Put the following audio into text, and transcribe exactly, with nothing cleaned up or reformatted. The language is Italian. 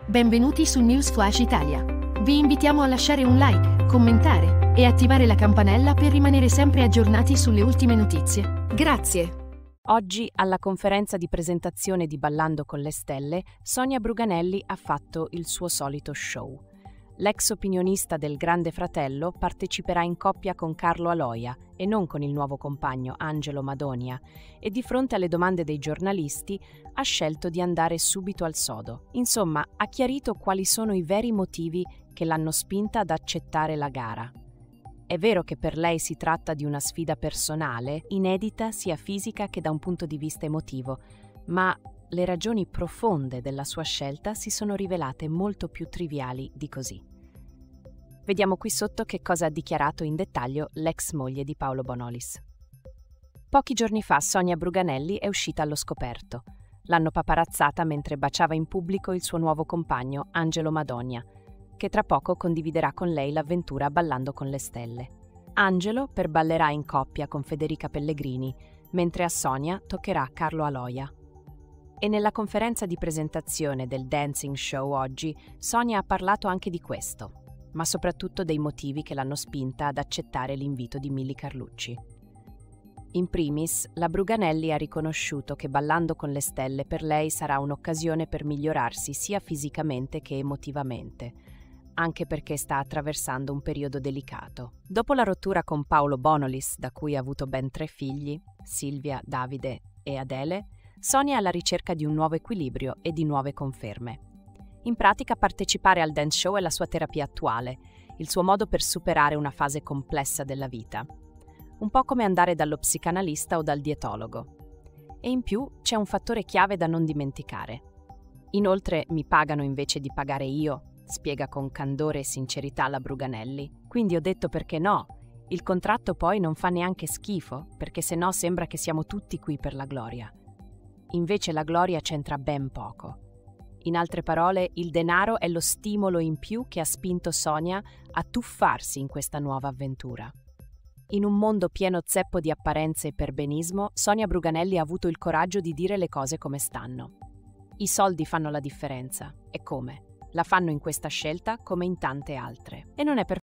Benvenuti su News Flash Italia. Vi invitiamo a lasciare un like, commentare e attivare la campanella per rimanere sempre aggiornati sulle ultime notizie. Grazie! Oggi, alla conferenza di presentazione di Ballando con le Stelle, Sonia Bruganelli ha fatto il suo solito show. L'ex opinionista del Grande Fratello parteciperà in coppia con Carlo Aloia e non con il nuovo compagno Angelo Madonia e di fronte alle domande dei giornalisti ha scelto di andare subito al sodo. Insomma, ha chiarito quali sono i veri motivi che l'hanno spinta ad accettare la gara. È vero che per lei si tratta di una sfida personale, inedita sia fisica che da un punto di vista emotivo, ma le ragioni profonde della sua scelta si sono rivelate molto più triviali di così. Vediamo qui sotto che cosa ha dichiarato in dettaglio l'ex moglie di Paolo Bonolis. Pochi giorni fa Sonia Bruganelli è uscita allo scoperto. L'hanno paparazzata mentre baciava in pubblico il suo nuovo compagno Angelo Madonia, che tra poco condividerà con lei l'avventura Ballando con le Stelle. Angelo perballerà in coppia con Federica Pellegrini, mentre a Sonia toccherà Carlo Aloia. E nella conferenza di presentazione del dancing show oggi, Sonia ha parlato anche di questo, ma soprattutto dei motivi che l'hanno spinta ad accettare l'invito di Milly Carlucci. In primis, la Bruganelli ha riconosciuto che Ballando con le Stelle per lei sarà un'occasione per migliorarsi sia fisicamente che emotivamente, anche perché sta attraversando un periodo delicato. Dopo la rottura con Paolo Bonolis, da cui ha avuto ben tre figli, Silvia, Davide e Adele, Sonia è alla ricerca di un nuovo equilibrio e di nuove conferme. In pratica, partecipare al dance show è la sua terapia attuale, il suo modo per superare una fase complessa della vita. Un po' come andare dallo psicanalista o dal dietologo. E in più c'è un fattore chiave da non dimenticare. Inoltre mi pagano invece di pagare io, spiega con candore e sincerità la Bruganelli. Quindi ho detto perché no. Il contratto poi non fa neanche schifo, perché se no sembra che siamo tutti qui per la gloria. Invece la gloria c'entra ben poco. In altre parole, il denaro è lo stimolo in più che ha spinto Sonia a tuffarsi in questa nuova avventura. In un mondo pieno zeppo di apparenze e perbenismo, Sonia Bruganelli ha avuto il coraggio di dire le cose come stanno. I soldi fanno la differenza. E come? La fanno in questa scelta come in tante altre. E non è per